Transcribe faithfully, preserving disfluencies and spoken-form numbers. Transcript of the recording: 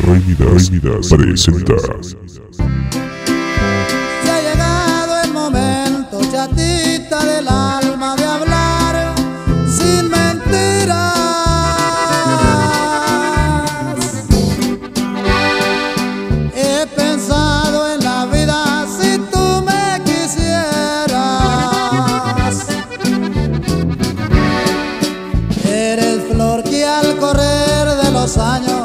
Prohibidas, Prohibidas presenta. Se ha llegado el momento, chatita del alma, de hablar sin mentiras. He pensado en la vida si tú me quisieras. Eres flor que al correr de los años